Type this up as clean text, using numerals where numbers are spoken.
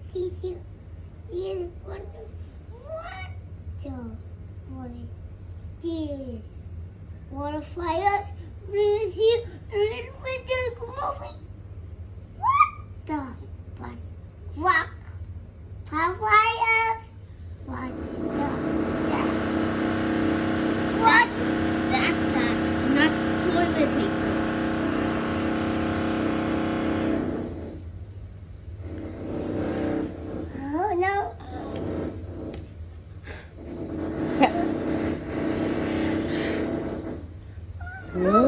Did you eat what is this? Water fires? Really see a little bit of movie? What the bus? Rock? Papayas? What the death? What? That's nuts toilet paper. Oh no. Whoa.